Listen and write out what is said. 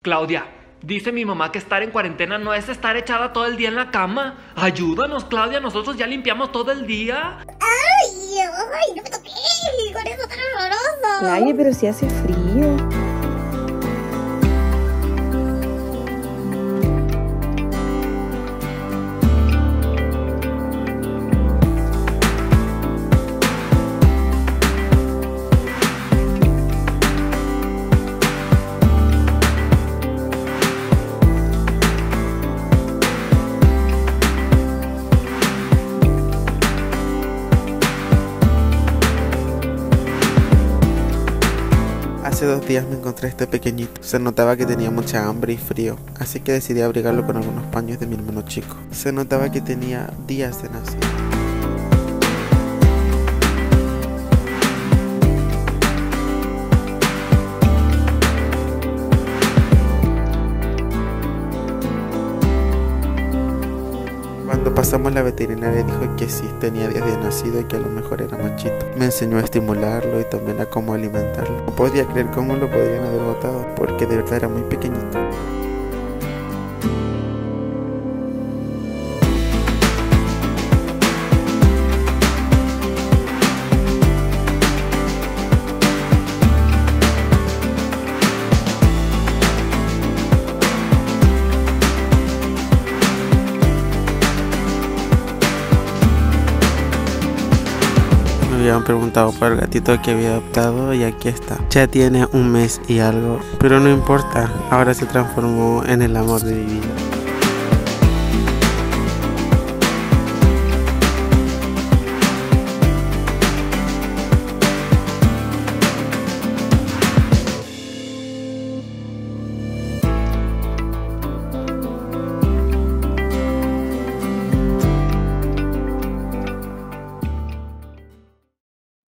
Claudia, dice mi mamá que estar en cuarentena no es estar echada todo el día en la cama. Ayúdanos, Claudia, nosotros ya limpiamos todo el día. Ay, no me toqué, con eso tan horroroso. Claudia, pero si hace frío. Hace 2 días me encontré a este pequeñito. Se notaba que tenía mucha hambre y frío, así que decidí abrigarlo con algunos paños de mi hermano chico. Se notaba que tenía días de nacido. Cuando pasamos la veterinaria dijo que sí, tenía días de nacido y que a lo mejor era machito. Me enseñó a estimularlo y también a cómo alimentarlo. No podía creer cómo lo podrían haber botado, porque de verdad era muy pequeñito. Me habían preguntado por el gatito que había adoptado y aquí está. Ya tiene 1 mes y algo, pero no importa, ahora se transformó en el amor de mi vida.